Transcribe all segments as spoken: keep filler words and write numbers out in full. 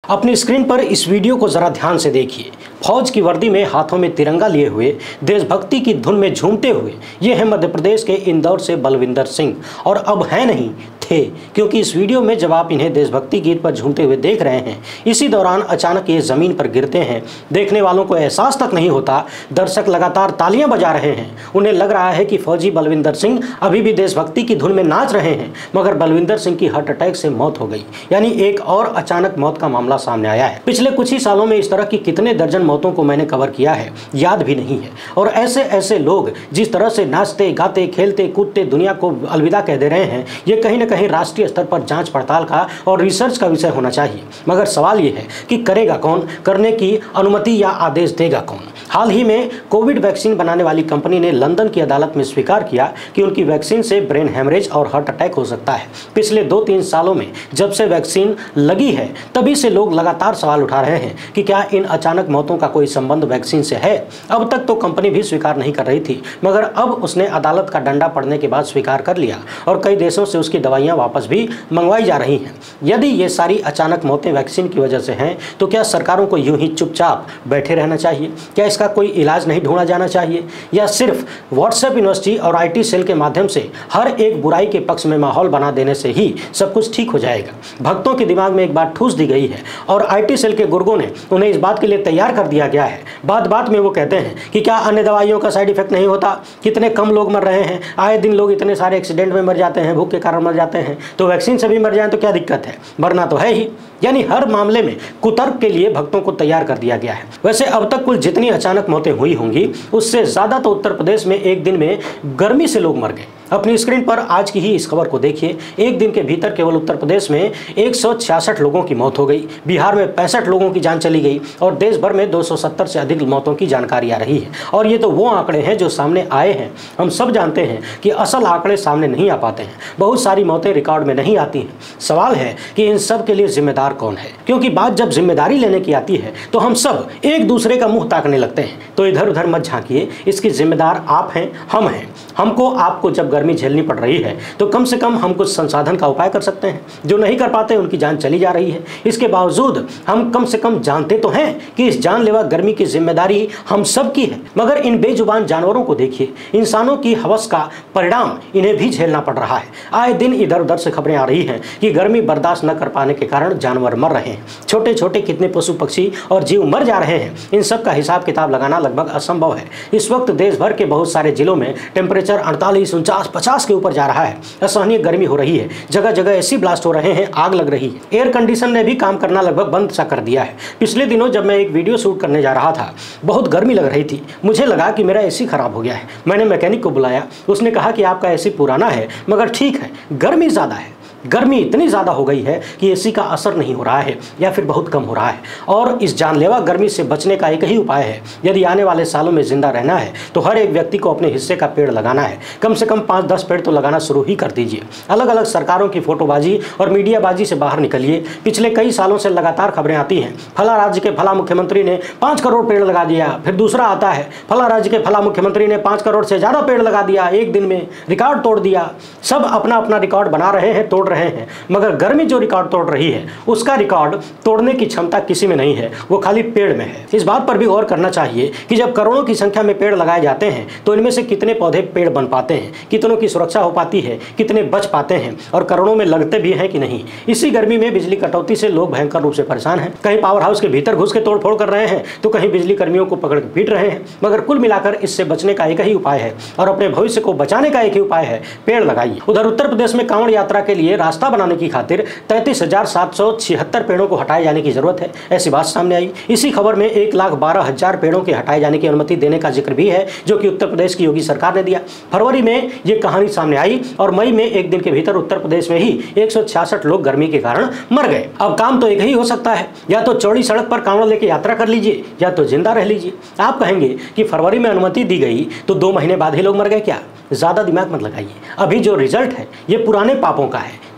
अपनी स्क्रीन पर इस वीडियो को जरा ध्यान से देखिए। फौज की वर्दी में हाथों में तिरंगा लिए हुए देशभक्ति की धुन में झूमते हुए ये है मध्य प्रदेश के इंदौर से बलविंदर सिंह, और अब है नहीं थे, क्योंकि इस वीडियो में जब आप इन्हें देशभक्ति गीत पर झूमते हुए देख रहे हैं, इसी दौरान अचानक ये जमीन पर गिरते हैं। देखने वालों को एहसास तक नहीं होता, दर्शक लगातार तालियां बजा रहे हैं। उन्हें लग रहा है कि फौजी बलविंदर सिंह अभी भी देशभक्ति की धुन में नाच रहे हैं, मगर बलविंदर सिंह की हार्ट अटैक से मौत हो गई। यानी एक और अचानक मौत का मामला सामने आया है। पिछले कुछ ही सालों में इस तरह की कितने दर्जन मौतों को मैंने कवर किया है, याद भी नहीं है। और ऐसे ऐसे लोग जिस तरह से नाचते गाते खेलते कूदते दुनिया को अलविदा कह दे रहे हैं, ये कहीं ना कहीं राष्ट्रीय स्तर पर जांच पड़ताल का और रिसर्च का विषय होना चाहिए। मगर सवाल ये है कि करेगा कौन, करने की अनुमति या आदेश देगा कौन। हाल ही में कोविड वैक्सीन बनाने वाली कंपनी ने लंदन की अदालत में स्वीकार किया कि उनकी वैक्सीन से ब्रेन हेमरेज और हार्ट अटैक हो सकता है। पिछले दो तीन सालों में जब से वैक्सीन लगी है, तभी से लोग लगातार सवाल उठा रहे हैं कि क्या इन अचानक मौतों का कोई संबंध वैक्सीन से है। अब तक तो कंपनी भी स्वीकार नहीं कर रही थी, मगर अब उसने अदालत का डंडा पड़ने के बाद स्वीकार कर लिया और कई देशों से उसकी दवाइयां वापस भी मंगवाई जा रही हैं। यदि ये सारी अचानक मौतें वैक्सीन की वजह से हैं, तो क्या सरकारों को यूं ही चुपचाप बैठे रहना चाहिए? क्या इसका कोई इलाज नहीं ढूंढा जाना चाहिए, या सिर्फ व्हाट्सएप यूनिवर्सिटी और आईटी सेल के माध्यम से हर एक बुराई के पक्ष में माहौल बना देने से ही सब कुछ ठीक हो जाएगा? भक्तों के दिमाग में एक बात ठूस दी गई है और आईटी सेल के गुर्गों ने उन्हें इस बात के लिए तैयार कर दिया गया है। बात बात में वो कहते हैं कि क्या अन्य दवाइयों का साइड इफेक्ट नहीं होता, कितने कम लोग मर रहे हैं, आए दिन लोग इतने सारे एक्सीडेंट में मर जाते हैं, भूख के कारण मर जाते हैं, तो वैक्सीन से भी मर जाएं तो क्या दिक्कत है, मरना तो है ही। यानी हर मामले में कुतर्क के लिए भक्तों को तैयार कर दिया गया है। वैसे अब तक कुल जितनी अचानक मौतें हुई होंगी, उससे ज्यादा तो उत्तर प्रदेश में एक दिन में गर्मी से लोग मर गए। अपनी स्क्रीन पर आज की ही इस खबर को देखिए। एक दिन के भीतर केवल उत्तर प्रदेश में एक सौ छियासठ लोगों की मौत हो गई, बिहार में पैंसठ लोगों की जान चली गई और देश भर में दो सौ सत्तर से अधिक मौतों की जानकारी आ रही है। और ये तो वो आंकड़े हैं जो सामने आए हैं। हम सब जानते हैं कि असल आंकड़े सामने नहीं आ पाते हैं, बहुत सारी मौतें रिकॉर्ड में नहीं आती हैं। सवाल है कि इन सब के लिए जिम्मेदार कौन है, क्योंकि बात जब जिम्मेदारी लेने की आती है तो हम सब एक दूसरे का मुंह ताकने लगते हैं। तो इधर उधर मत झांकिए, इसकी जिम्मेदार आप हैं, हम हैं। हमको आपको जब गर्मी झेलनी पड़ रही है तो कम से कम हम कुछ संसाधन का उपाय कर सकते हैं। जो नहीं कर पाते उनकी जान चली जा रही है। इसके बावजूद हम कम से कम जानते तो हैं कि इस जानलेवा गर्मी की जिम्मेदारी हम सब की है। मगर इन बेजुबान जानवरों को देखिए, इंसानों की हवस का परिणाम इन्हें भी झेलना पड़ रहा है। आए दिन इधर उधर से खबरें आ रही हैं कि गर्मी बर्दाश्त न कर पाने के कारण जानवर मर रहे हैं। छोटे छोटे कितने पशु पक्षी और जीव मर जा रहे हैं। इन सब का हिसाब किताब लगाना लगभग असंभव है। इस वक्त देश भर के बहुत सारे जिलों में टेम्परेचर अड़तालीस उनचास पचास के ऊपर जा रहा है। असहनीय गर्मी हो रही है, जगह जगह एसी ब्लास्ट हो रहे हैं, आग लग रही है। एयर कंडीशन ने भी काम करना लगभग बंद सा कर दिया है। पिछले दिनों जब मैं एक वीडियो शूट करने जा रहा था, बहुत गर्मी लग रही थी। मुझे लगा कि मेरा एसी खराब हो गया है। मैंने मैकेनिक को बुलाया, उसने कहा कि आपका एसी पुराना है, मगर ठीक है, गर्मी ज़्यादा है। गर्मी इतनी ज़्यादा हो गई है कि एसी का असर नहीं हो रहा है या फिर बहुत कम हो रहा है। और इस जानलेवा गर्मी से बचने का एक ही उपाय है। यदि आने वाले सालों में जिंदा रहना है तो हर एक व्यक्ति को अपने हिस्से का पेड़ लगाना है। कम से कम पाँच दस पेड़ तो लगाना शुरू ही कर दीजिए। अलग अलग सरकारों की फोटोबाजी और मीडियाबाजी से बाहर निकलिए। पिछले कई सालों से लगातार खबरें आती हैं, फला राज्य के फला मुख्यमंत्री ने पाँच करोड़ पेड़ लगा दिया। फिर दूसरा आता है, फला राज्य के फला मुख्यमंत्री ने पाँच करोड़ से ज़्यादा पेड़ लगा दिया, एक दिन में रिकॉर्ड तोड़ दिया। सब अपना अपना रिकॉर्ड बना रहे हैं, तोड़ रहे हैं, मगर गर्मी जो रिकॉर्ड तोड़ रही है उसका रिकॉर्ड तोड़ने की क्षमता किसी में नहीं है, वो खाली पेड़ में है। इस बात पर भी गौर करना चाहिए कि जब करोड़ों की संख्या में पेड़ लगाए जाते हैं तो इनमें से कितने पौधे पेड़ बन पाते हैं, कितनों की सुरक्षा हो पाती है, कितने बच पाते हैं और करोड़ों में लगते भी हैं कि नहीं। इसी गर्मी में बिजली कटौती से लोग भयंकर रूप से परेशान हैं। कहीं पावर हाउस के भीतर घुस के तोड़फोड़ कर रहे हैं तो कहीं बिजली कर्मियों को पकड़ के पीट रहे हैं। मगर कुल मिलाकर इससे बचने का एक ही उपाय है और अपने भविष्य को बचाने का एक ही उपाय है, पेड़ लगाइए। उधर उत्तर प्रदेश में कांवड़ यात्रा के लिए रास्ता बनाने की खातिर तैंतीस हजार सात सौ छिहत्तर पेड़ों को हटाए जाने की जरूरत है, ऐसी बात सामने आई। इसी खबर में एक लाख बारह हजार पेड़ों के हटाए जाने की अनुमति देने का जिक्र भी है, जो कि उत्तर प्रदेश की योगी सरकार ने दिया। फरवरी में ये कहानी सामने आई और मई में एक दिन के भीतर उत्तर प्रदेश में ही एक सौ छियासठ लोग गर्मी के कारण मर गए। अब काम तो एक ही हो सकता है, या तो चौड़ी सड़क पर कांवड़ लेके यात्रा कर लीजिए या तो जिंदा रह लीजिए। आप कहेंगे कि फरवरी में अनुमति दी गई तो दो महीने बाद ही लोग मर गए क्या? ज़्यादा दिमाग मत लगाइए। अभी जो रिजल्ट है ये पुराने पापों का है।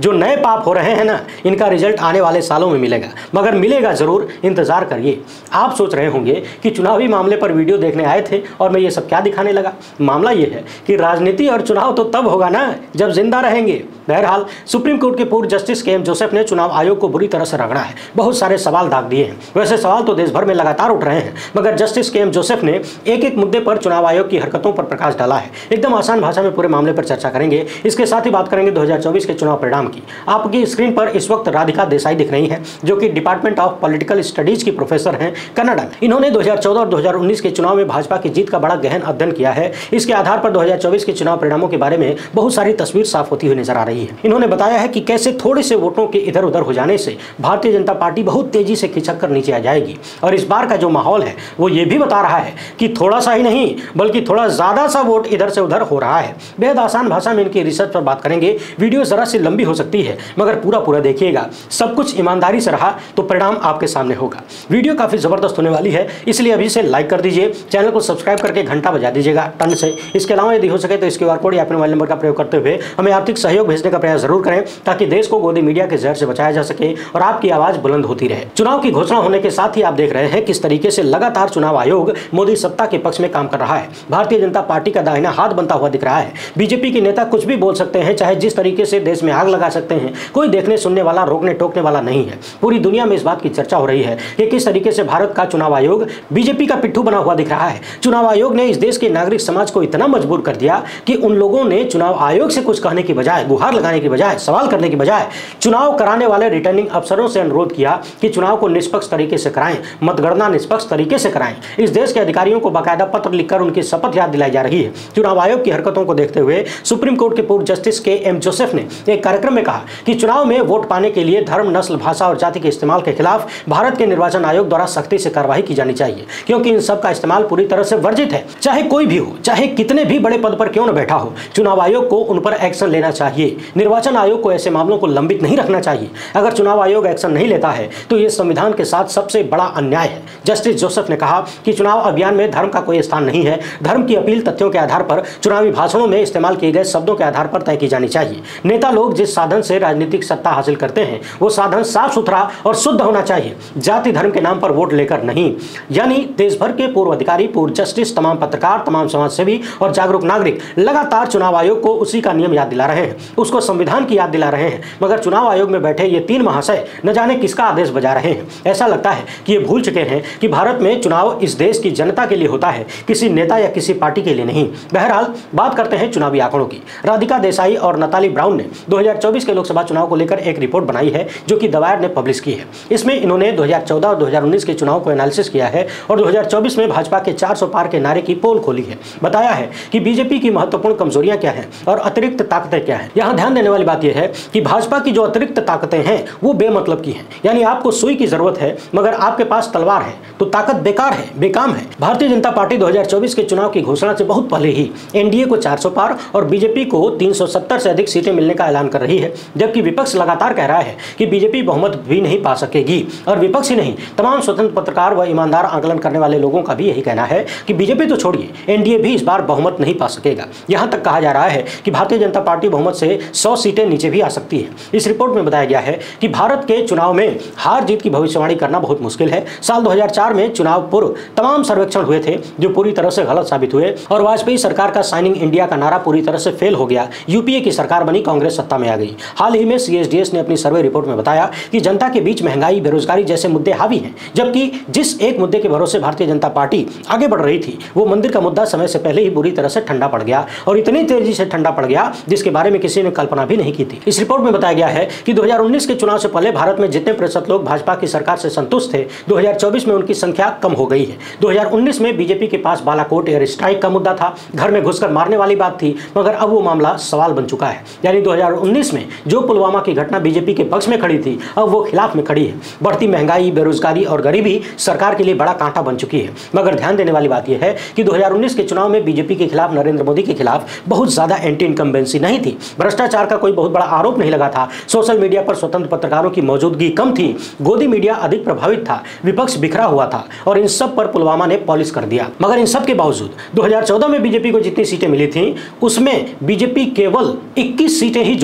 जो नए पाप हो रहे हैं ना, इनका रिजल्ट आने वाले सालों में मिलेगा, मगर मिलेगा जरूर, इंतजार करिए। आप सोच रहे होंगे कि चुनावी मामले पर वीडियो देखने आए थे और मैं ये सब क्या दिखाने लगा। मामला ये है कि राजनीति और चुनाव तो तब होगा ना जब जिंदा रहेंगे। बहरहाल सुप्रीम कोर्ट के पूर्व जस्टिस के एम जोसेफ ने चुनाव आयोग को बुरी तरह से रगड़ा है, बहुत सारे सवाल दाग दिए हैं। वैसे सवाल तो देश भर में लगातार उठ रहे हैं, मगर जस्टिस के एम जोसेफ ने एक एक मुद्दे पर चुनाव आयोग की हरकतों पर प्रकाश डाला है। एकदम आसान भाषा में पूरे मामले पर चर्चा करेंगे। इसके साथ ही बात करेंगे दो हज़ार चौबीस के चुनाव परिणाम की। आपकी स्क्रीन पर इस वक्त राधिका देसाई दिख रही है, जो कि डिपार्टमेंट ऑफ पॉलिटिकल स्टडीज की प्रोफेसर हैं कनाडा में। इन्होंने दो हज़ार चौदह और दो हज़ार उन्नीस के चुनाव में भाजपा की जीत का बड़ा गहन अध्ययन किया है। इसके आधार पर दो हज़ार चौबीस के चुनाव परिणामों के बारे में बहुत सारी तस्वीर साफ होती हुई नजर आ रही है। इन्होंने बताया है कि कैसे थोड़े से वोटों के इधर उधर हो जाने से भारतीय जनता पार्टी बहुत तेजी से खिसक कर नीचे आ जाएगी। और इस बार का जो माहौल है वो ये भी बता रहा है कि थोड़ा सा ही नहीं बल्कि थोड़ा ज्यादा सा वोट इधर से उधर हो रहा है। बेहद आसान भाषा में इनकी रिसर्च पर बात करेंगे। वीडियो जरा सी लंबी हो सकती है, मगर पूरा पूरा देखिएगा। सब कुछ ईमानदारी से रहा तो परिणाम आपके सामने होगा। वीडियो काफी जबरदस्त होने वाली है, इसलिए अभी से लाइक कर दीजिए, चैनल को सब्सक्राइब करके घंटा बजा दीजिएगा टन से। इसके अलावा यदि हो सके तो इस क्यूआर कोड या अपने मोबाइल नंबर का प्रयोग करते हुए हमें आर्थिक सहयोग भेजने का प्रयास जरूर करें, ताकि देश को गोदी मीडिया के जहर से बचाया जा सके और आपकी आवाज बुलंद होती रहे। चुनाव की घोषणा होने के साथ ही आप देख रहे हैं किस तरीके से लगातार चुनाव आयोग मोदी सत्ता के पक्ष में काम कर रहा है। भारतीय जनता पार्टी का दाहिना हाथ बनता हुआ दिख रहा है। बीजेपी के नेता कुछ भी बोल सकते हैं, चाहे जिस तरीके से देश में आग लगा सकते हैं, कोई देखने सुनने वाला रोकने टोकने वाला नहीं है। पूरी दुनिया में इस बात की चर्चा हो रही है कि किस तरीके से भारत का चुनाव आयोग बीजेपी का पिट्ठू बना हुआ दिख रहा है। चुनाव आयोग ने इस देश के नागरिक समाज को इतना मजबूर कर दिया कि उन लोगों ने चुनाव आयोग से कुछ कहने की बजाय, गुहार लगाने की बजाय, सवाल करने की बजाय चुनाव कराने वाले रिटर्निंग अफसरों से अनुरोध किया कि चुनाव को निष्पक्ष तरीके से कराएं, मतगणना निष्पक्ष तरीके से कराएं। इस देश के अधिकारियों को बाकायदा पत्र लिखकर उनकी शपथ याद दिलाई जा रही है। चुनाव आयोग की हरकतों को देखते हुए सुप्रीम कोर्ट के पूर्व जस्टिस के एम जोसेफ ने एक कार्यक्रम में कहा कि चुनाव में वोट पाने के लिए धर्म, नस्ल, भाषा और जाति के इस्तेमाल के खिलाफ भारत के निर्वाचन आयोग द्वारा सख्ती से कार्रवाई की जानी चाहिए, क्योंकि इन सब का इस्तेमाल पूरी तरह से वर्जित है। चाहे कोई भी हो, चाहे कितने भी बड़े पद पर क्यों न बैठा हो, चुनाव आयोग को उन पर एक्शन लेना चाहिए। निर्वाचन आयोग को ऐसे मामलों को लंबित नहीं रखना चाहिए। अगर चुनाव आयोग एक्शन नहीं लेता है तो यह संविधान के साथ सबसे बड़ा अन्याय है। जस्टिस जोसेफ ने कहा कि चुनाव अभियान में धर्म का कोई स्थान नहीं है। धर्म की अपील तथ्यों के आधार पर, चुनावी भाषणों में इस्तेमाल किए गए शब्दों के आधार पर तय की जानी चाहिए। नेता लोग जिस साधन से राजनीतिक सत्ता हासिल करते हैं वो साधन साफ सुथरा और शुद्ध होना चाहिए, जाति धर्म के नाम पर वोट लेकर नहीं। यानी देश भर के पूर्व अधिकारी, पूर्व जस्टिस, तमाम पत्रकार, तमाम समाजसेवी और जागरूक नागरिक लगातार चुनाव आयोग को उसी का नियम याद दिला रहे हैं, उसको संविधान की याद दिला रहे हैं। मगर चुनाव आयोग में बैठे ये तीन महाशय न जाने किसका आदेश बजा रहे हैं। ऐसा लगता है कि ये भूल चुके हैं कि भारत में चुनाव इस देश की जनता के लिए होता है, किसी नेता या किसी पार्टी के लिए नहीं। बहरहाल बात करते हैं चुनावी आंकड़ों की। राधिका देसाई और नताली ब्राउन ने दो हज़ार चौबीस के लोकसभा चुनाव को लेकर एक रिपोर्ट बनाई है, जो कि द वायर ने पब्लिश की है। इसमें इन्होंने दो हज़ार चौदह और दो हज़ार उन्नीस के चुनाव को एनालिसिस किया है और दो हज़ार चौबीस में भाजपा के चार सौ पार के नारे की पोल खोली है। बताया है कि बीजेपी की महत्वपूर्ण कमजोरियां क्या हैं और अतिरिक्त ताकतें क्या हैं। यहां ध्यान देने वाली बात यह है कि भाजपा की जो अतिरिक्त ताकतें हैं वो बेमतलब की हैं। यानी आपको सुई की जरूरत है मगर आपके पास तलवार है तो ताकत बेकार है, बेकाम है। भारतीय जनता पार्टी दो हज़ार चौबीस के चुनाव की घोषणा से बहुत पहले ही एनडीए को चार सौ पार और बीजेपी को तीन सौ सत्तर से अधिक सीटें मिलने का ऐलान कर रही है, जबकि विपक्ष लगातार कह रहा है कि बीजेपी बहुमत भी नहीं पा सकेगी। और विपक्ष ही नहीं, तमाम स्वतंत्र पत्रकार व ईमानदार आकलन करने वाले लोगों का भी यही कहना है कि बीजेपी तो छोड़िए, एनडीए भी इस बार बहुमत नहीं पा सकेगा। यहां तक कहा जा रहा है कि भारतीय जनता पार्टी बहुमत से सौ सीटें नीचे भी आ सकती है। इस रिपोर्ट में बताया गया है कि भारत के चुनाव में हार जीत की भविष्यवाणी करना बहुत मुश्किल है। साल दो हज़ार चार में चुनाव पूर्व तमाम सर्वेक्षण हुए थे जो पूरी तरह से गलत साबित हुए और वाजपेयी सरकार का साइनिंग इंडिया का नारा पूरी तरह से फेल हो गया। यूपीए की सरकार बनी, कांग्रेस सत्ता में आ गई। हाल ही में सीएसडीएस ने अपनी सर्वे रिपोर्ट में बताया कि जनता के बीच महंगाई, बेरोजगारी जैसे मुद्दे हावी हैं, जबकि जिस एक मुद्दे के भरोसे भारतीय जनता पार्टी आगे बढ़ रही थी वो मंदिर का मुद्दा समय से पहले ही बुरी तरह से ठंडा पड़ गया और इतनी तेजी से ठंडा पड़ गया जिसके बारे में किसी ने कल्पना भी नहीं की थी। इस रिपोर्ट में बताया गया है कि दो हज़ार उन्नीस के चुनाव से पहले भारत में जितने प्रतिशत लोग भाजपा की सरकार से संतुष्ट थे, दो हज़ार चौबीस में उनकी संख्या कम हो गई है। दो हज़ार उन्नीस में बीजेपी के पास बालाकोट एयर स्ट्राइक का मुद्दा था, घर में घुसकर मारने वाली बात थी, मगर अब वो मामला सवाल बन चुका है। यानी दो हज़ार उन्नीस में जो पुलवामा की घटना बीजेपी के पक्ष में खड़ी थी अब वो खिलाफ में खड़ी है। बढ़ती महंगाई, बेरोजगारी और गरीबी सरकार के लिए बड़ा कांटा बन चुकी है। मगर ध्यान देने वाली बात यह है कि दो हज़ार उन्नीस के चुनाव में बीजेपी के खिलाफ, नरेंद्र मोदी के खिलाफ बहुत ज्यादा एंटी इनकम्बेंसी नहीं थी, भ्रष्टाचार का कोई बहुत बड़ा आरोप नहीं लगा था, सोशल मीडिया पर स्वतंत्र पत्रकारों की मौजूदगी कम थी, गोदी मीडिया अधिक प्रभावित था, विपक्ष बिखरा हुआ था और इन सब पर पुलवामा ने पॉलिश कर दिया। मगर इन सब के बावजूद दो हज़ार चौदह में बीजेपी को जितनी सीटें मिली थी उसमें बीजेपी केवल इक्कीस सीटें ही जोड़ पाई।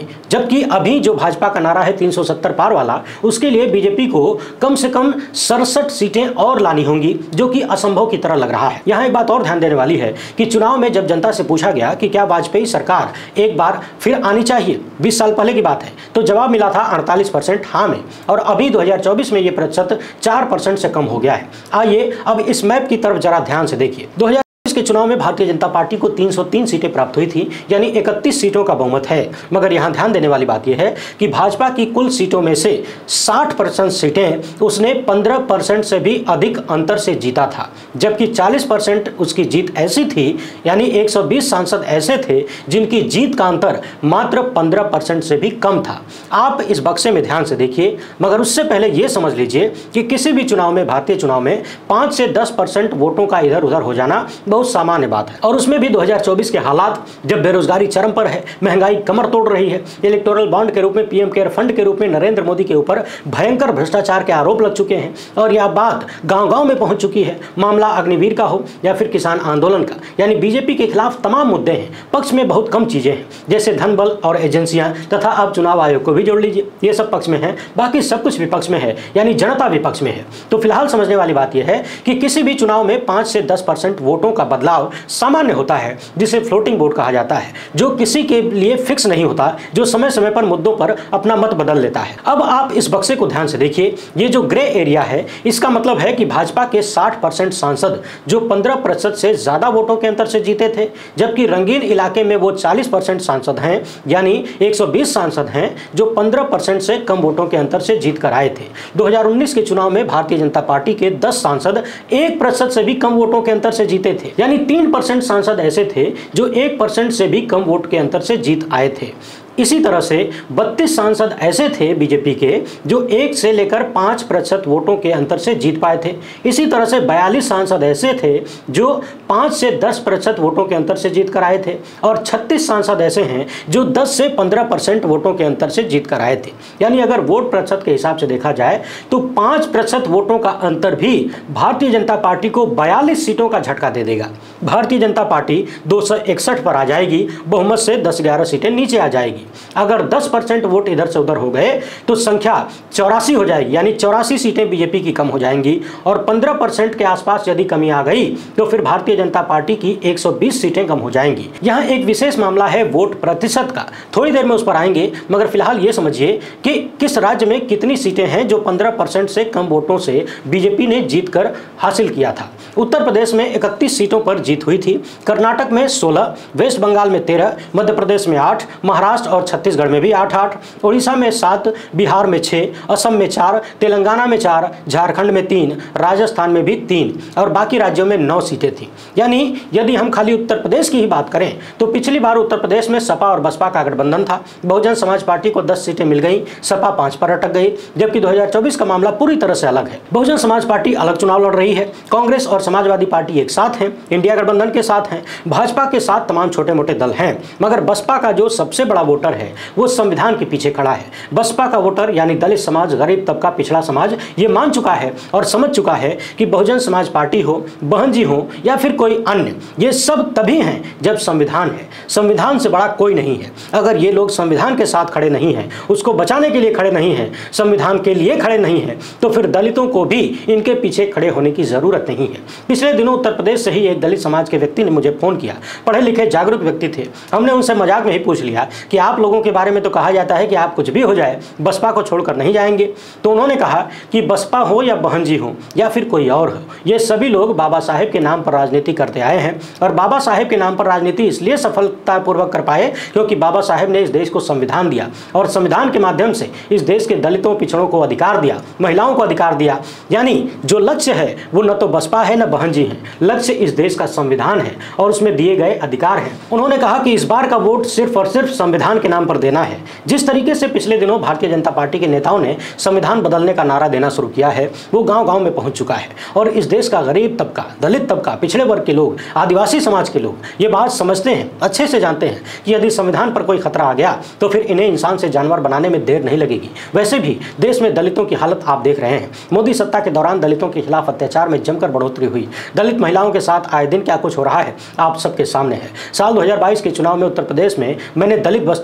हैं, जबकि अभी जो भाजपा का नारा है तीन सौ सत्तर पार वाला, उसके लिए बीजेपी को कम से कम सड़सठ सीटें और लानी होंगी, जो कि असंभव की तरह लग रहा है। यहाँ एक बात और ध्यान देने वाली है कि चुनाव में जब जनता से पूछा गया कि क्या वाजपेयी सरकार एक बार फिर आनी चाहिए, बीस साल पहले की बात है, तो जवाब मिला था अड़तालीस परसेंट हाँ में, और अभी दो हज़ार चौबीस में ये प्रतिशत चार परसेंट से कम हो गया है। आइए अब इस मैप की तरफ जरा ध्यान से देखिए। दो हज़ार के चुनाव में भारतीय जनता पार्टी को तीन सौ तीन सीटें प्राप्त हुई थी, यानी इकतीस सीटों का बहुमत है। मगर यहां ध्यान देने वाली बात यह है कि भाजपा की कुल सीटों में से साठ परसेंट सीटें उसने पंद्रह परसेंट से भी अधिक अंतर से जीता था, जबकि चालीस परसेंट उसकी जीत ऐसी थी, यानी एक सौ बीस सांसद ऐसे थे जिनकी जीत का अंतर मात्र पंद्रह परसेंट से भी कम था। आप इस बक्से में ध्यान से देखिए, मगर उससे पहले यह समझ लीजिए कि किसी भी चुनाव में, भारतीय चुनाव में पाँच से दस परसेंट वोटों का इधर उधर हो जाना बहुत सामान्य बात है। और उसमें भी दो हज़ार चौबीस के हालात, जब बेरोजगारी चरम पर है, महंगाई कमर तोड़ रही है, इलेक्टोरल बॉन्ड के रूप में, पीएम केयर फंड के रूप में नरेंद्र मोदी के ऊपर भयंकर भ्रष्टाचार के आरोप लग चुके हैं, और यह बात गांव-गांव में पहुंच चुकी है। मामला अग्निवीर का हो या फिर किसान आंदोलन का, यानी बीजेपी के खिलाफ तमाम मुद्दे हैं। पक्ष में बहुत कम चीजें हैं, जैसे धन बल और एजेंसियां, तथा अब चुनाव आयोग को भी जोड़ लीजिए, ये सब पक्ष में है। बाकी सब कुछ विपक्ष में है, यानी जनता विपक्ष में है। तो फिलहाल समझने वाली बात यह है कि किसी भी चुनाव में पांच से दस परसेंट वोटों का बदलाव सामान्य होता है, जिसे फ्लोटिंग वोट कहा जाता है, जो किसी के लिए फिक्स नहीं होता, जो समय समय पर मुद्दों पर अपना मत बदल लेता है। अब आप इस बक्से को ध्यान से देखिए, ये जो ग्रे एरिया है, इसका मतलब है कि भाजपा के साठ परसेंट सांसद जो पंद्रह प्रतिशत से ज्यादा वोटों के अंतर से जीते थे, जबकि रंगीन इलाके में वो चालीस परसेंट सांसद हैं, यानी एक सौ बीस सांसद हैं जो पंद्रह परसेंट से कम वोटों के अंतर से जीत कर आए थे। दो हज़ार उन्नीस के चुनाव में भारतीय जनता पार्टी के दस सांसद एक प्रतिशत से भी कम वोटों के अंतर से जीते थे, यानी तीन परसेंट सांसद ऐसे थे जो एक परसेंट से भी कम वोट के अंतर से जीत आए थे। इसी तरह से बत्तीस सांसद ऐसे थे बीजेपी के जो एक से लेकर पाँच प्रतिशत वोटों के अंतर से जीत पाए थे। इसी तरह से बयालीस सांसद ऐसे थे जो पाँच से दस प्रतिशत वोटों के अंतर से जीत कर आए थे, और छत्तीस सांसद ऐसे हैं जो दस से पंद्रह परसेंट वोटों के अंतर से जीत कर आए थे। यानी अगर वोट प्रतिशत के हिसाब से देखा जाए तो पाँच प्रतिशत वोटों का अंतर भी भारतीय जनता पार्टी को बयालीस सीटों का झटका दे देगा। भारतीय जनता पार्टी दो सौ इकसठ पर आ जाएगी, बहुमत से दस ग्यारह सीटें नीचे आ जाएगी। अगर दस परसेंट वोट इधर से उधर हो गए तो संख्या चौरासी हो जाएगी, यानी चौरासी सीटें बीजेपी की कम हो जाएंगी, और पंद्रह परसेंट के आसपास यदि कमी आ गई तो फिर भारतीय जनता पार्टी की एक सौ बीस सीटें कम हो जाएंगी। यहां एक विशेष मामला है वोट प्रतिशत का, थोड़ी देर में उस पर आएंगे, मगर फिलहाल यह समझिए कि किस राज्य में कितनी सीटें हैं जो पंद्रह परसेंट से कम वोटों से बीजेपी ने जीतकर हासिल किया था। उत्तर प्रदेश में इकतीस सीटों पर जीत हुई थी, कर्नाटक में सोलह, वेस्ट बंगाल में तेरह, मध्य प्रदेश में आठ, महाराष्ट्र और छत्तीसगढ़ में भी आठ आठ, उड़ीसा में सात, बिहार में छः, असम में चार, तेलंगाना में चार, झारखंड में तीन, राजस्थान में भी तीन, और बाकी राज्यों में नौ सीटें थीं। यानी यदि हम खाली उत्तर प्रदेश की ही बात करें तो पिछली बार उत्तर प्रदेश में सपा और बसपा का गठबंधन था। बहुजन समाज पार्टी को दस सीटें मिल गई, सपा पाँच पर अटक गई, जबकि दो हज़ार चौबीस का मामला पूरी तरह से अलग है। बहुजन समाज पार्टी अलग चुनाव लड़ रही है, कांग्रेस और समाजवादी पार्टी एक साथ हैं, इंडिया गठबंधन के साथ हैं, भाजपा के साथ तमाम छोटे मोटे दल हैं, मगर बसपा का जो सबसे बड़ा वोटर है वो संविधान के पीछे खड़ा है। बसपा का वोटर यानी दलित समाज, गरीब तबका, पिछड़ा समाज ये मान चुका है और समझ चुका है कि बहुजन समाज पार्टी हो, बहन जी हो या फिर कोई अन्य, ये सब तभी हैं जब संविधान है। संविधान से बड़ा कोई नहीं है। अगर ये लोग संविधान के साथ खड़े नहीं हैं, उसको बचाने के लिए खड़े नहीं हैं, संविधान के लिए खड़े नहीं हैं, तो फिर दलितों को भी इनके पीछे खड़े होने की जरूरत नहीं है। पिछले दिनों उत्तर प्रदेश से ही एक दलित समाज के व्यक्ति ने मुझे फोन किया, पढ़े लिखे जागरूक व्यक्ति थे। हमने उनसे मजाक में ही पूछ लिया कि आप लोगों के बारे में तो कहा जाता है कि आप कुछ भी हो जाए बसपा को छोड़कर नहीं जाएंगे। तो उन्होंने कहा कि बसपा हो या बहन जी हो या फिर कोई और हो, ये सभी लोग बाबा साहेब के नाम पर राजनीति करते आए हैं, और बाबा साहेब के नाम पर राजनीति इसलिए सफलतापूर्वक कर पाए क्योंकि बाबा साहेब ने इस देश को संविधान दिया, और संविधान के माध्यम से इस देश के दलितों, पिछड़ों को अधिकार दिया, महिलाओं को अधिकार दिया। यानी जो लक्ष्य है वो न तो बसपा है न बहन जी है, लक्ष्य इस देश का संविधान है और उसमें दिए गए अधिकार हैं। उन्होंने कहा कि इस बार का वोट सिर्फ और सिर्फ संविधान के नाम पर देना है। जिस तरीके से पिछले दिनों भारतीय जनता पार्टी के नेताओं ने संविधान बदलने का नारा देना शुरू किया है, वो गांव गांव में पहुंच चुका है, और इस देश का गरीब तबका, दलित तबका, पिछड़े वर्ग के लोग, आदिवासी समाज के लोग ये बात समझते हैं, अच्छे से जानते हैं कि यदि संविधान पर कोई खतरा आ गया तो फिर इन्हें इंसान से जानवर बनाने में देर नहीं लगेगी। वैसे भी देश में दलितों की हालत आप देख रहे हैं। मोदी सत्ता के दौरान दलितों के खिलाफ अत्याचार में जमकर बढ़ोतरी हुई, दलित महिलाओं के साथ आए दिन क्या कुछ हो रहा है आप सबके सामने है। साल दो हज़ार बाईस के चुनाव में उत्तर प्रदेश में मैंने दलित बस्तियों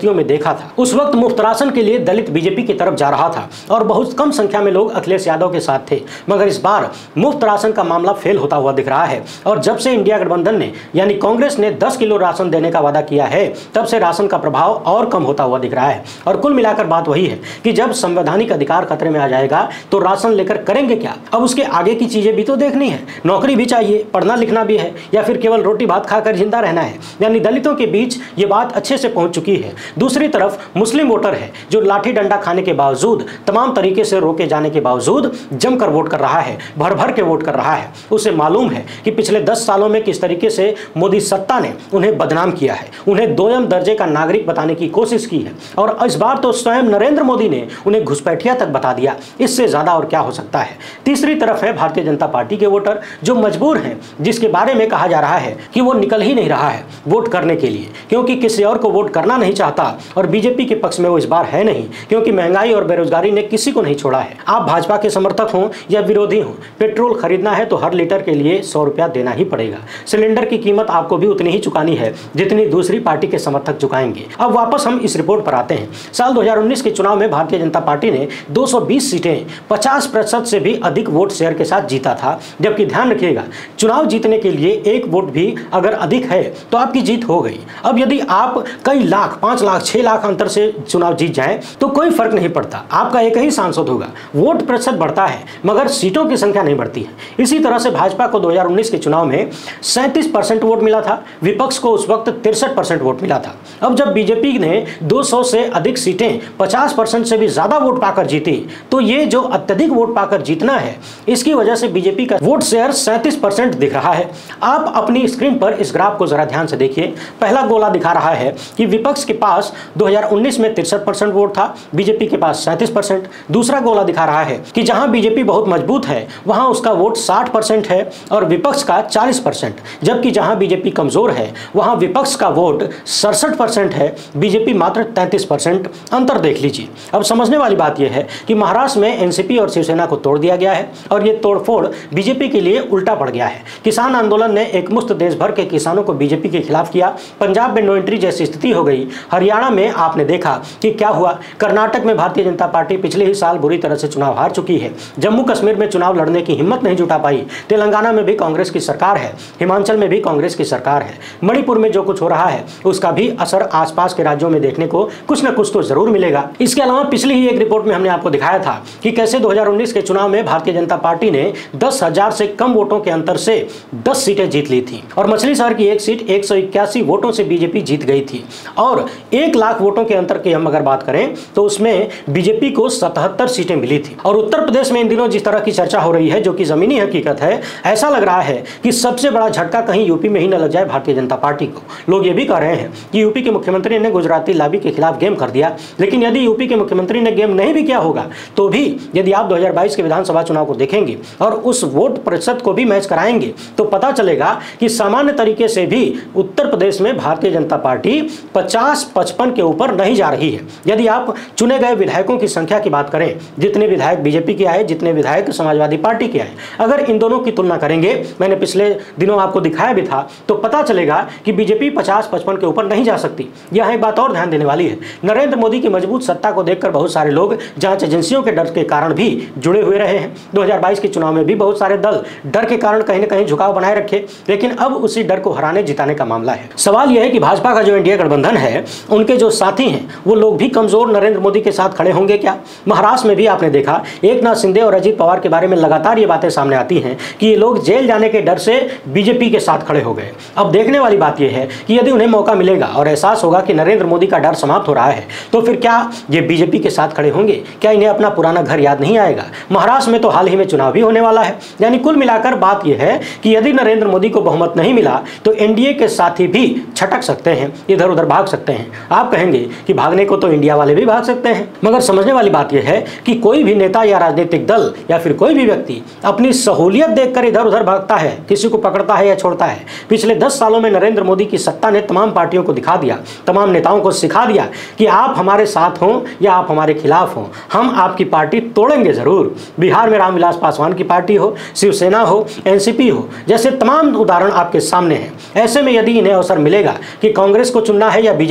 वीडियो में देखा था, उस वक्त मुफ्त राशन के लिए दलित बीजेपी की तरफ जा रहा था और बहुत कम संख्या में लोग अखिलेश यादव के साथ थे। मगर इस बार मुफ्त राशन का मामला फेल होता हुआ दिख रहा है और जब से इंडिया गठबंधन ने यानी कांग्रेस ने दस किलो राशन देने का वादा किया है, तब से राशन का प्रभाव और कम होता हुआ दिख रहा है। और कुल मिलाकर बात वही है कि जब संवैधानिक अधिकार खतरे में आ जाएगा तो राशन लेकर करेंगे क्या। अब उसके आगे की चीजें भी तो देखनी है, नौकरी भी चाहिए, पढ़ना लिखना भी है, या फिर केवल रोटी भात खाकर जिंदा रहना है। यानी दलितों के बीच ये बात अच्छे से पहुंच चुकी है। दूसरी तरफ मुस्लिम वोटर है जो लाठी डंडा खाने के बावजूद, तमाम तरीके से रोके जाने के बावजूद जमकर वोट कर रहा है, भर भर के वोट कर रहा है। उसे मालूम है कि पिछले दस सालों में किस तरीके से मोदी सत्ता ने उन्हें बदनाम किया है, उन्हें दोयम दर्जे का नागरिक बताने की कोशिश की है और इस बार तो स्वयं नरेंद्र मोदी ने उन्हें घुसपैठिया तक बता दिया। इससे ज्यादा और क्या हो सकता है। तीसरी तरफ है भारतीय जनता पार्टी के वोटर जो मजबूर हैं, जिसके बारे में कहा जा रहा है कि वो निकल ही नहीं रहा है वोट करने के लिए, क्योंकि किसी और को वोट करना नहीं चाहता और बीजेपी के पक्ष में वो इस बार है नहीं, क्योंकि महंगाई और बेरोजगारी ने किसी को नहीं छोड़ा है। आप भाजपा के समर्थक हों या विरोधी हों, पेट्रोल खरीदना है तो हर लीटर के लिए सौ रुपया देना ही पड़ेगा। सिलेंडर की कीमत आपको भी उतनी ही चुकानी है जितनी दूसरी पार्टी के समर्थक चुकाएंगे। अब वापस हम इस रिपोर्ट पर आते हैं। साल दो हज़ार उन्नीस के चुनाव में भारतीय जनता पार्टी ने दो सौ बीस सीटें पचास प्रतिशत से भी अधिक वोट शेयर के साथ जीता था, जबकि ध्यान रखिएगा चुनाव जीतने के लिए एक वोट भी अगर अधिक है तो आपकी जीत हो गई। अब यदि आप कई लाख, पांच लाख, छह लाख अंतर से चुनाव जीत जाएं तो कोई फर्क नहीं पड़ता, आपका एक ही सांसद होगा। वोट प्रतिशत बढ़ता है मगर सीटों की संख्या नहीं बढ़ती है। इसी तरह से भाजपा को दो हज़ार उन्नीस के चुनाव में सैंतीस परसेंट वोट मिला था, विपक्ष को उस वक्त तिरसठ परसेंट वोट मिला था। अब जब बीजेपी ने दो सौ से अधिक सीटें पचास परसेंट से भी ज्यादा वोट पाकर जीती, तो ये जो अत्यधिक वोट पाकर जीतना है, इसकी वजह से बीजेपी का वोट शेयर सैंतीस परसेंट दिख रहा है। आप अपनी स्क्रीन पर इस ग्राफ को जरा ध्यान से देखिए। पहला गोला दिखा रहा है कि विपक्ष के पास दो हज़ार उन्नीस में तिरसठ परसेंट वोट था, बीजेपी के पास सैंतीस परसेंट। दूसरा गोला दिखा रहा है कि जहां बीजेपी बहुत मजबूत है वहां उसका वोट साठ परसेंट है और विपक्ष का चालीस परसेंट, जबकि जहां बीजेपी कमजोर है वहां विपक्ष का वोट सड़सठ परसेंट है, बीजेपी मात्र तैंतीस परसेंट। अंतर देख लीजिए। अब समझने वाली बात यह है कि महाराष्ट्र में एनसीपी और शिवसेना को तोड़ दिया गया है और यह तोड़फोड़ बीजेपी के लिए उल्टा पड़ गया है। किसान आंदोलन ने एक मुश्त देश भर के किसानों को बीजेपी के खिलाफ किया। पंजाब में नो एंट्री जैसी स्थिति हो गई। हरियाणा में आपने देखा कि क्या हुआ। कर्नाटक में भारतीय जनता पार्टी पिछले ही साल बुरी तरह से चुनाव हार चुकी है। जम्मू कश्मीर में चुनाव लड़ने की हिम्मत नहीं जुटा पाई। तेलंगाना में भी कांग्रेस की सरकार है, हिमाचल में भी कांग्रेस की सरकार है। मणिपुर में जो कुछ हो रहा है उसका भी असर आसपास के राज्यों में देखने को कुछ न कुछ तो जरूर मिलेगा। इसके अलावा पिछली ही एक रिपोर्ट में हमने आपको दिखाया था कि कैसे दो हज़ार उन्नीस के चुनाव में भारतीय जनता पार्टी ने दस हजार से कम वोटों के अंतर से दस सीटें जीत ली थी और मछली शहर की एक सीट एक सौ इक्यासी वोटों से बीजेपी जीत गई थी। और एक लाख वोटों के अंतर की हम अगर बात करें तो उसमें बीजेपी को सतहत्तर सीटें मिली थी। और उत्तर प्रदेश में इन दिनों जिस तरह की चर्चा हो रही है, जो कि जमीनी हकीकत है, ऐसा लग रहा है कि सबसे बड़ा झटका कहीं यूपी में ही न लग जाए भारतीय जनता पार्टी को। लोग ये भी कह रहे हैं कि यूपी के मुख्यमंत्री ने गुजराती लॉबी के खिलाफ गेम कर दिया, लेकिन यदि यूपी के मुख्यमंत्री ने गेम नहीं भी किया होगा तो भी यदि आप दो हज़ार बाईस के विधानसभा चुनाव को देखेंगे और उस वोट प्रतिशत को भी मैच कराएंगे तो पता चलेगा कि सामान्य तरीके से भी उत्तर प्रदेश में भारतीय जनता पार्टी पचास पचपन के ऊपर नहीं जा रही है। यदि आप चुने गए विधायकों की संख्या की बात करें, जितने विधायक बीजेपी के आए, जितने विधायक समाजवादी पार्टी के आए, अगर इन दोनों की तुलना करेंगे, मैंने पिछले दिनों आपको दिखाया भी था, तो पता चलेगा कि बीजेपी पचास पचपन के ऊपर नहीं जा सकती। यह एक बात और ध्यान देने वाली है, नरेंद्र मोदी की मजबूत सत्ता को देखकर बहुत सारे लोग जांच एजेंसियों के डर के कारण भी जुड़े हुए रहे हैं। दो हज़ार बाईस के चुनाव में भी बहुत सारे दल डर के कारण कहीं न कहीं झुकाव बनाए रखे, लेकिन अब उसी डर को हराने जिताने का मामला है। सवाल यह है कि भाजपा का जो इंडिया गठबंधन है, उनके जो साथी हैं वो लोग भी कमजोर नरेंद्र मोदी के साथ खड़े होंगे क्या? महाराष्ट्र में भी आपने देखा एकनाथ शिंदे और अजीत पवार के बारे में लगातार ये बातें सामने आती हैं कि ये लोग जेल जाने के डर से बीजेपी के साथ खड़े हो गए। अब देखने वाली बात यह है कि यदि उन्हें मौका मिलेगा और एहसास होगा कि नरेंद्र मोदी का डर समाप्त हो रहा है, तो फिर क्या ये बीजेपी के साथ खड़े होंगे? क्या इन्हें अपना पुराना घर याद नहीं आएगा? महाराष्ट्र में तो हाल ही में चुनाव भी होने वाला है। यानी कुल मिलाकर बात यह है कि यदि नरेंद्र मोदी को बहुमत नहीं मिला तो एनडीए के साथी भी छटक सकते हैं, इधर उधर भाग सकते हैं। आप कहेंगे कि भागने को तो इंडिया वाले भी भाग सकते हैं, मगर समझने वाली बात यह है कि कोई भी नेता या राजनीतिक दल या फिर कोई भी व्यक्ति अपनी सहूलियत देखकर इधर उधर भागता है, किसी को पकड़ता है या छोड़ता है। पिछले दस सालों में नरेंद्र मोदी की सत्ता ने तमाम पार्टियों को दिखा दिया, तमाम नेताओं को सिखा दिया कि आप हमारे साथ हों या आप हमारे खिलाफ हों, हम आपकी पार्टी तोड़ेंगे जरूर। बिहार में रामविलास पासवान की पार्टी हो, शिवसेना हो, एनसीपी हो, जैसे तमाम उदाहरण आपके सामने हैं। ऐसे में यदि इन्हें अवसर मिलेगा कि कांग्रेस को चुनना है या बीजेपी को,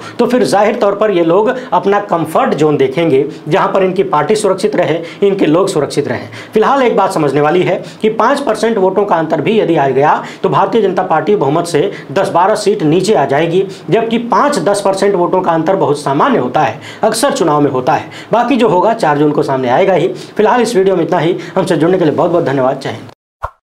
तो फिर जाहिर तौर पर ये लोग अपना कंफर्ट जोन देखेंगे, जहां पर इनकी पार्टी सुरक्षित रहे, इनके लोग सुरक्षित रहें। फिलहाल एक बात समझने वाली है कि पाँच परसेंट वोटों का अंतर भी यदि आ गया तो भारतीय जनता पार्टी बहुमत से दस बारह सीट नीचे आ जाएगी, जबकि पाँच दस परसेंट वोटों का अंतर बहुत सामान्य होता है, अक्सर चुनाव में होता है। बाकी जो होगा चार जून को सामने आएगा ही। फिलहाल इस वीडियो में इतना ही। हमसे जुड़ने के लिए बहुत बहुत धन्यवाद। जय हिंद।